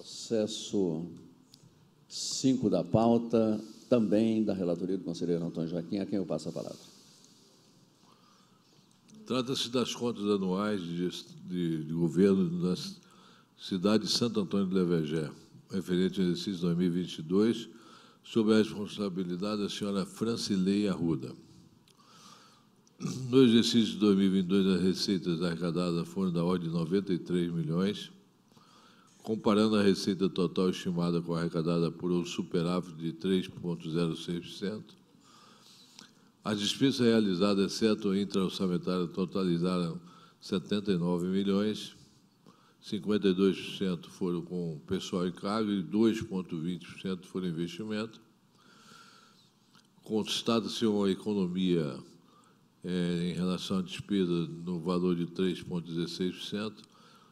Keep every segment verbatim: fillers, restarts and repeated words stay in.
Processo cinco da pauta, também da relatoria do conselheiro Antônio Joaquim, a quem eu passo a palavra. Trata-se das contas anuais de, de, de governo da cidade de Santo Antônio do Levegé, referente ao exercício dois mil e vinte e dois, sob a responsabilidade da senhora Francilei Arruda. No exercício de dois mil e vinte e dois, as receitas arrecadadas foram da ordem de noventa e três milhões, comparando a receita total estimada com a arrecadada por um superávit de três vírgula zero seis por cento. As despesas realizadas, exceto intra-orçamentária, totalizaram setenta e nove milhões, cinquenta e dois por cento foram com pessoal e cargo e dois vírgula vinte por cento foram investimento. Constata-se uma economia é, em relação à despesa no valor de três vírgula dezesseis por cento.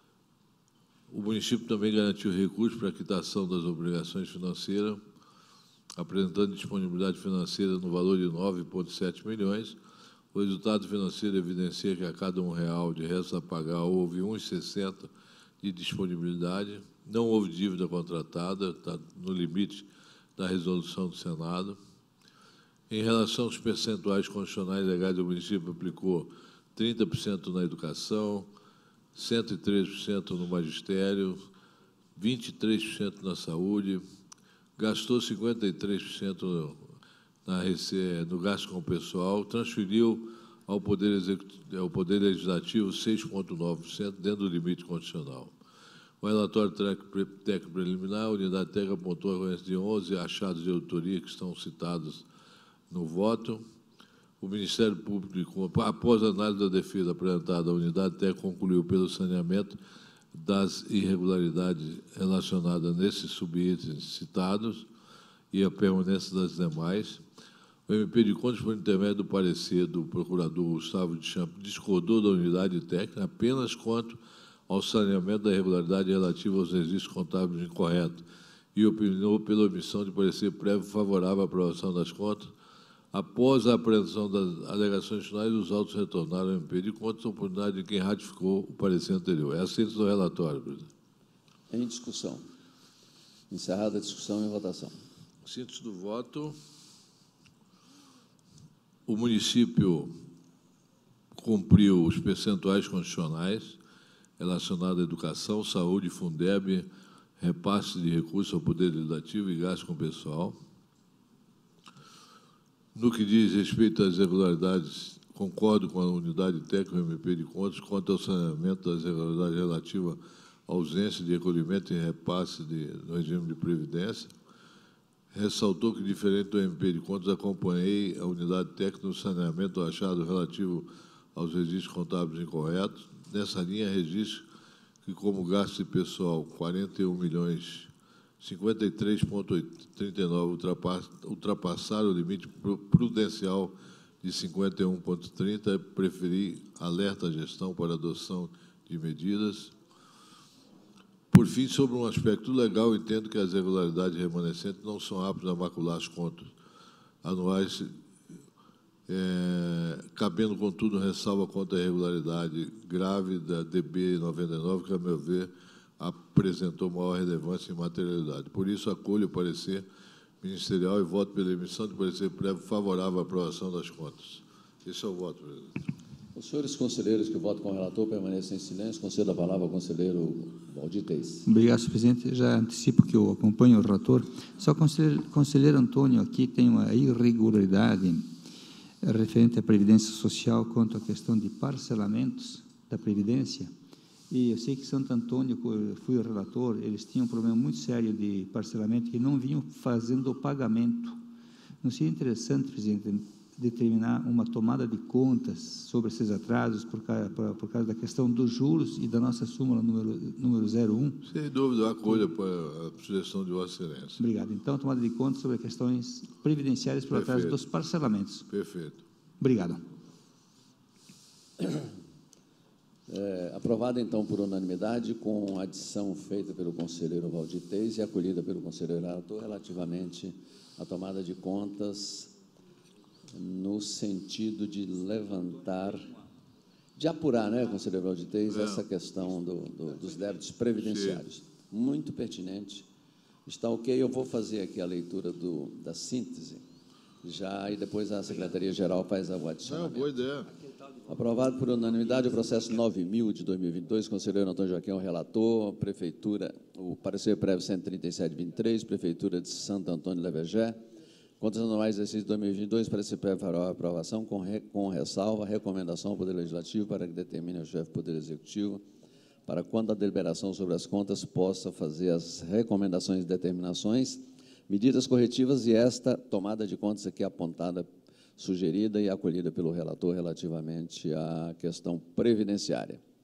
O município também garantiu recursos para a quitação das obrigações financeiras, apresentando disponibilidade financeira no valor de nove vírgula sete milhões. O resultado financeiro evidencia que a cada um real de resto a pagar houve um vírgula sessenta de disponibilidade, não houve dívida contratada, está no limite da resolução do Senado. Em relação aos percentuais constitucionais legais, o município aplicou trinta por cento na educação, cento e três por cento no magistério, vinte e três por cento na saúde, gastou cinquenta e três por cento na, no gasto com o pessoal, transferiu ao Poder, ao Poder Legislativo seis vírgula nove por cento dentro do limite constitucional. O relatório técnico preliminar, a unidade técnica apontou a ocorrência de onze achados de autoria que estão citados no voto. O Ministério Público, após a análise da defesa apresentada, a unidade técnica concluiu pelo saneamento das irregularidades relacionadas nesses subitens citados e a permanência das demais. O M P de Contas, por intermédio do parecer do procurador Gustavo de Champs, discordou da unidade técnica apenas quanto ao saneamento da irregularidade relativa aos registros contábeis incorretos e opinou pela omissão de parecer prévio favorável à aprovação das contas. Após a apreensão das alegações finais, os autos retornaram ao M P de Contas, oportunidade de quem ratificou o parecer anterior. É a síntese do relatório, presidente. Em discussão. Encerrada a discussão e votação. Síntese do voto. O município cumpriu os percentuais constitucionais relacionados à educação, saúde, Fundeb, repasse de recursos ao Poder Legislativo e gasto com o pessoal. No que diz respeito às irregularidades, concordo com a unidade técnica do M P de Contas quanto ao saneamento das irregularidades relativas à ausência de recolhimento e repasse de, no regime de previdência. Ressaltou que, diferente do M P de Contas, acompanhei a unidade técnica no saneamento do achado relativo aos registros contábeis incorretos. Nessa linha, registro que, como gasto de pessoal, quarenta e um milhões, cinquenta e três vírgula trinta e nove ultrapassaram o limite prudencial de cinquenta e um vírgula trinta, preferi alerta à gestão para a adoção de medidas. Por fim, sobre um aspecto legal, entendo que as irregularidades remanescentes não são aptas a macular as contas anuais, é, cabendo, contudo, ressalva contra a irregularidade grave da D B noventa e nove, que, a meu ver, apresentou maior relevância e materialidade. Por isso, acolho o parecer ministerial e voto pela emissão de parecer prévio favorável à aprovação das contas. Esse é o voto, presidente. Os senhores conselheiros que votam com o relator permanecem em silêncio. Concedo a palavra ao conselheiro Valdir Teis. Obrigado, senhor presidente. Já antecipo que eu acompanho o relator. Só o conselheiro, conselheiro Antônio aqui tem uma irregularidade referente à Previdência Social quanto à questão de parcelamentos da Previdência. E eu sei que Santo Antônio, eu fui o relator, eles tinham um problema muito sério de parcelamento que não vinham fazendo o pagamento. Não seria interessante, presidente, determinar uma tomada de contas sobre esses atrasos por causa, por causa da questão dos juros e da nossa súmula número, número zero um? Sem dúvida, acolho a sugestão de Vossa Excelência. Obrigado. Então, tomada de contas sobre questões previdenciárias por atraso dos parcelamentos. Perfeito. Obrigado. É, aprovada, então, por unanimidade, com a adição feita pelo conselheiro Valdir Teis e acolhida pelo conselheiro relator relativamente à tomada de contas no sentido de levantar, de apurar, né, conselheiro Valdir Teis, é. essa questão do, do, dos débitos previdenciários. Sim. muito pertinente. Está ok, eu vou fazer aqui a leitura do, da síntese, já, e depois a Secretaria-Geral faz a adicionamento. Não, boa ideia. Aprovado por unanimidade o processo nove mil de dois mil e vinte e dois, conselheiro Antônio Joaquim, o relator, Prefeitura, o parecer prévio cento e trinta e sete, vinte e três, Prefeitura de Santo Antônio de Lavegé, contas anuais exercício de dois mil e vinte e dois, parecer prévio para aprovação, com, re, com ressalva, recomendação ao Poder Legislativo para que determine ao chefe do Poder Executivo para quando a deliberação sobre as contas possa fazer as recomendações e determinações, medidas corretivas e esta tomada de contas aqui apontada, sugerida e acolhida pelo relator relativamente à questão previdenciária.